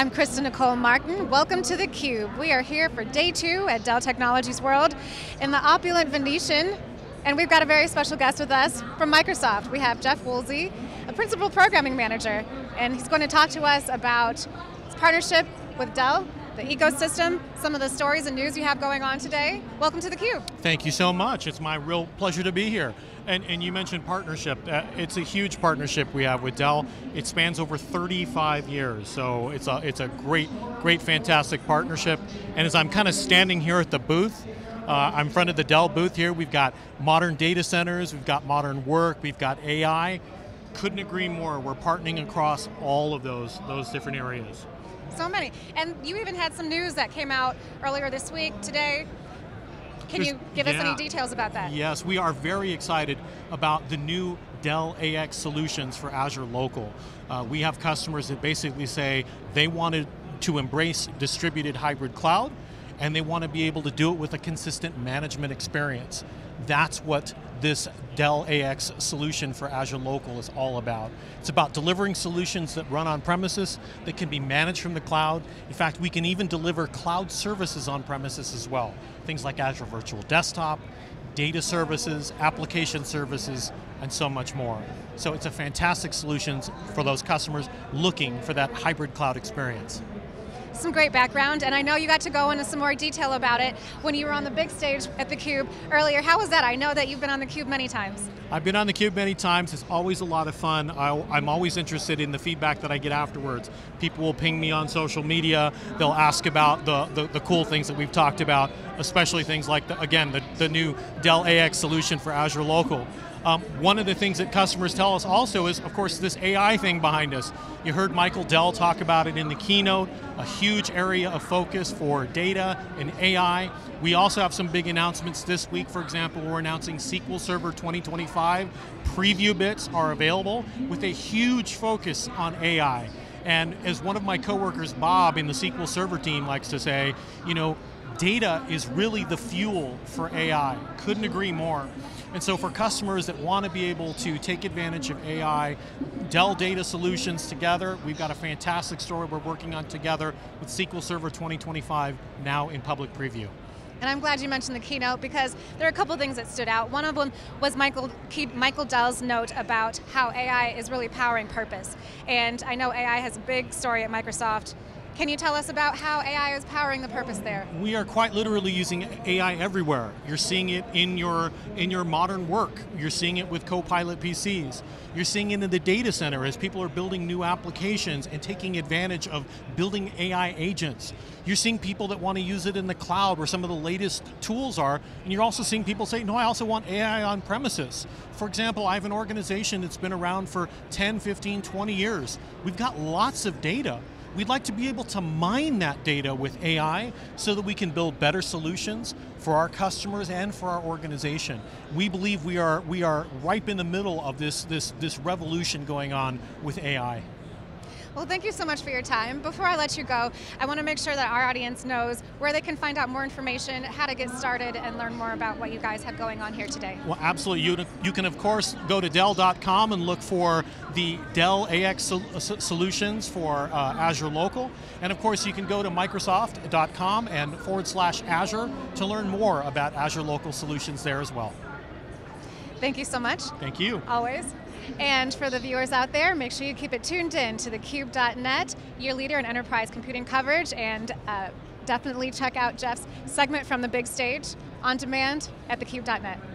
I'm Kristen Martin. Welcome to theCUBE. We are here for day 2 at Dell Technologies World in the opulent Venetian, and we've got a very special guest with us from Microsoft. We have Jeff Woolsey, a principal programming manager, and he's going to talk to us about his partnership with Dell, the ecosystem, some of the stories and news you have going on today. Welcome to theCUBE. Thank you so much. It's my real pleasure to be here. And you mentioned partnership. It's a huge partnership we have with Dell. It spans over 35 years, so it's a great, fantastic partnership. And as I'm kind of standing here at the booth, I'm in front of the Dell booth here. We've got modern data centers, we've got modern work, we've got AI. Couldn't agree more. We're partnering across all of those different areas. So many. And you even had some news that came out earlier this week, today. Can you give us any details about that? Yes, we are very excited about the new Dell AX solutions for Azure Local. We have customers that basically say they wanted to embrace distributed hybrid cloud, and they want to be able to do it with a consistent management experience. That's what this Dell AX solution for Azure Local is all about. It's about delivering solutions that run on premises, that can be managed from the cloud. In fact, we can even deliver cloud services on premises as well. Things like Azure Virtual Desktop, data services, application services, and so much more. So it's a fantastic solution for those customers looking for that hybrid cloud experience. Some great background, and I know you got to go into some more detail about it when you were on the big stage at theCUBE earlier. How was that? I know that you've been on theCUBE many times. I've been on theCUBE many times. It's always a lot of fun. I'm always interested in the feedback that I get afterwards. People will ping me on social media. They'll ask about the cool things that we've talked about, especially things like, the new Dell AX solution for Azure Local. One of the things that customers tell us also is, of course, this AI thing behind us. You heard Michael Dell talk about it in the keynote, a huge area of focus for data and AI. We also have some big announcements this week. For example, we're announcing SQL Server 2025. Preview bits are available with a huge focus on AI. And as one of my coworkers, Bob, in the SQL Server team likes to say, data is really the fuel for AI. Couldn't agree more. And so for customers that want to be able to take advantage of AI, Dell Data Solutions together, we've got a fantastic story we're working on together with SQL Server 2025 now in public preview. And I'm glad you mentioned the keynote because there are a couple things that stood out. One of them was Michael Dell's note about how AI is really powering purpose. And I know AI has a big story at Microsoft. Can you tell us about how AI is powering the purpose there? We are quite literally using AI everywhere. You're seeing it in your modern work. You're seeing it with Copilot PCs. You're seeing it in the data center as people are building new applications and taking advantage of building AI agents. You're seeing people that want to use it in the cloud where some of the latest tools are, and you're also seeing people say, no, I also want AI on premises. For example, I have an organization that's been around for 10, 15, 20 years. We've got lots of data. We'd like to be able to mine that data with AI so that we can build better solutions for our customers and for our organization. We believe we are ripe in the middle of this revolution going on with AI. Well, thank you so much for your time. Before I let you go, I want to make sure that our audience knows where they can find out more information, how to get started, and learn more about what you guys have going on here today. Well, absolutely. You can, of course, go to Dell.com and look for the Dell AX solutions for Azure Local. And of course, you can go to Microsoft.com and /Azure to learn more about Azure Local solutions there as well. Thank you so much. Thank you. Always. And for the viewers out there, make sure you keep it tuned in to thecube.net, your leader in enterprise computing coverage, and definitely check out Jeff's segment from the big stage on demand at thecube.net.